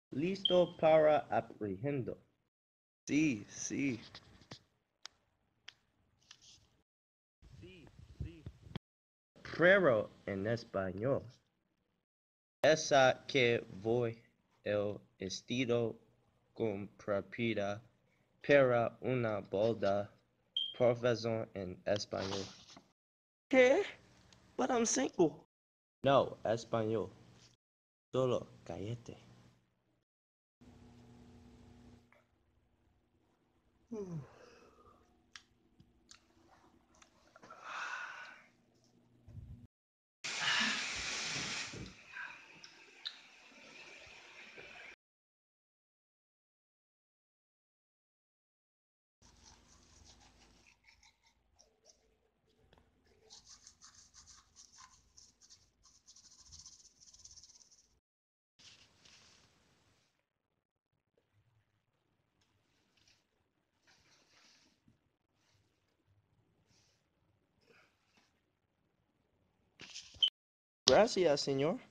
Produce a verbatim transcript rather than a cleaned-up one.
Listo para aprendo. Sí, sí. Pero en español. Esa que voy el estilo comprapida para una boda profesión en español. ¿Qué? But I'm single. No, español. Solo cállate. Gracias, señor.